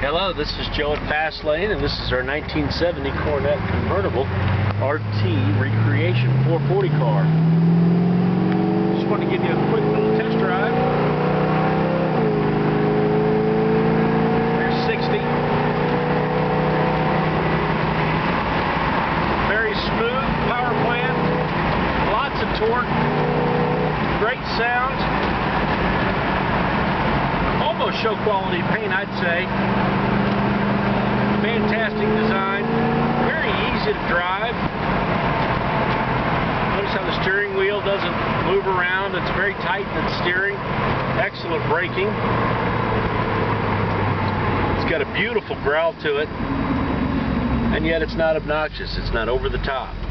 Hello, this is Joe at Fastlane, and this is our 1970 Coronet convertible RT Recreation 440 car. Just want to give you a quick little test drive. There's 60. Very smooth power plant, lots of torque, great sound. Almost show quality paint, I'd say. Fantastic design, very easy to drive. Notice how the steering wheel doesn't move around. It's very tight in its steering. Excellent braking. It's got a beautiful growl to it, and yet it's not obnoxious. It's not over the top.